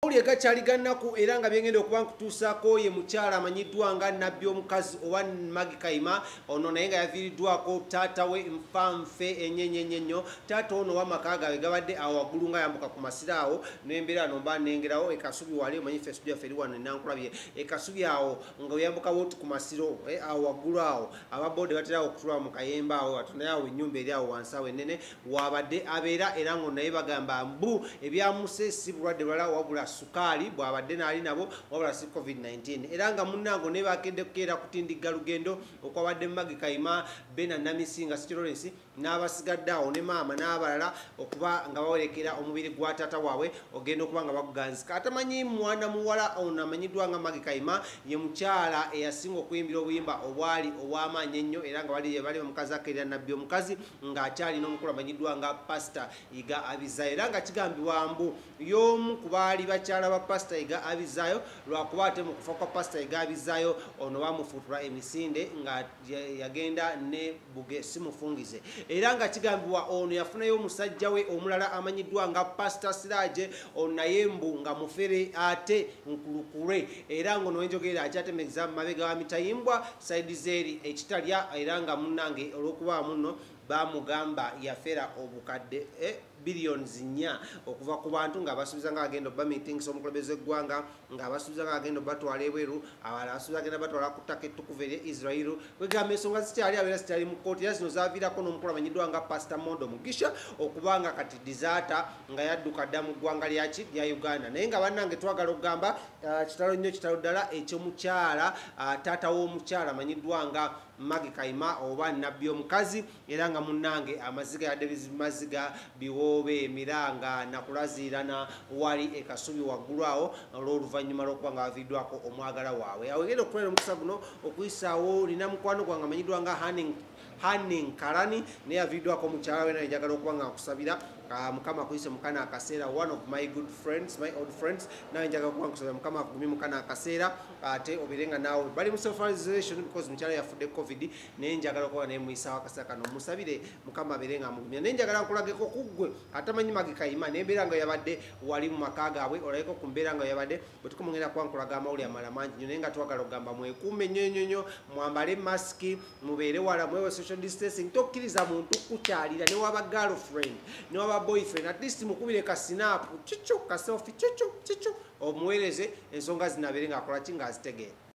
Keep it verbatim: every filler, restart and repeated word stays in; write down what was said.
Uli gachali gannaku era nga byengenda okuba nkutuusaako ye mukyala amanyiddwa nga Nabbi omukazi owa Maggy Kayima ono naye nga yaviiriddwako taata we nfanfe enyenyenye nnyo. Taata ono w'amaka gaabwe gabadde awo waggulu nga yambuka ku masiro awo n'embeera no mba nnengerawo e Kasubi wali omanyi ffe studio yaffe eri wano Nankulabye e Kasubi awo nga oyambuka wooti ku masiro awo waggulu awo ababboodi batera okutula mu kayembe awo atunaye awo ennyumba eri awo wansi awo ennene wabadde abeera era ngo naye bagamba mbu ebyamuse si bulwadde bulala wabula sukali bwabadde nali nabo wabula si covid nineteen era nga munnango ne bakedde kukeera kutindiga lugendo okwabadde Maggy Kayima Bena Namisinga Lawrence n'abasigadde awo ne maama n'abalala okuba nga bawerekera omubiri gwa taata waabwe ogenda okuba nga baguganzika. Atamanyi mwana muwala ono amanyiddwa nga Maggy Kayima ye mukyala eyasinga okuyimbira obuyimba obwali obw'amaanyi ennyo era nga bali bali omukazi akeera Nabbi omukazi ng'akyali n'omukulu amanyiddwa nga Pastor Iga Abizayo era nga kigambibwa mbu y'omu ku baali bakyala ba Pastor Iga Abizayo lwakuba ate mu kufa kwa Pastor Iga Abizayo ono bamufuutula emisinde nga yagenda ne buge simufungize era nga kigambibwa ono yafunayo omusajja we omulala amanyiddwa nga Pastor Siraje ono naye mbu nga mufere ate nkulukule era ngo nowenjogera akyatemegeza mu mabega wa mitayimbwa saidi zeri ekitalya era nga munnange olw'okuba muno bamugamba yafera obukadde eh, billions nnya okuva ku bantu nga basubiza nga agenda ba meetings omukulembeze gwanga nga basubiza nga agenda batwala ebweru abala basubiza agenda batwala ku ttaka ettukuvu eri Israel kwegamba ensonga zikyali abeera zikyali mu kkooti era zino zaaviirako n'omukulu amanyiddwa nga Pastor Mondo Mugisha okubanga kati disaata nga yadduka dda mu ggwanga lyaki lya Uganda naye nga bannange twagala okugamba uh, kitalo nnyo kitalo ddala ekyomukyala uh, taata w'omukyala amanyiddwa nga Maggy Kayima oba Nabbi omukazi era nga munnange amaziga yadde bizimaziga biwoobe emiranga nakulaziirana wali e Kasubi waggulu awo olw'oluvannyuma lw'okuba nga baviiddwako omwagala waabwe awo egenda okukolera omukisa guno okuyisaawo nina mukwano gwange amanyiddwa nga Hanning Hanning Karani naye aviiddwako mukyala we naye njagala okuba nga nkusabira Uh, mukama kuyise mukana akaseera one of my good friends my old friends nawe njaga kuba nkusabira mukama akugumye mukana akaseera ate obirenga nawe bali mu self isolation because mukyala yafudde covid naye njagala okuba naye muyisawo akaseera kano musabire mukama aberenga amugumya naye njagala nkulageko kuggwe atamanyi Maggy Kayima n'embeera nga yabadde wali mu maka gaabwe olabeko ku mbeera nga yabadde bwe tukumugenda kuba nkulaga amawulire amala mangi nnyo naye nga twagala okugamba mwekuume nnyo nnyo nnyo mwambale masiki mubeere wala mwewe social distancing tokkiriza muntu kukyalira ne waba girlfriend ne waba boyfriend at least mukubire ka snap chicho ka selfie chicho chicho omuwereze ensonga zinabeere nga akola kinga azitegeera.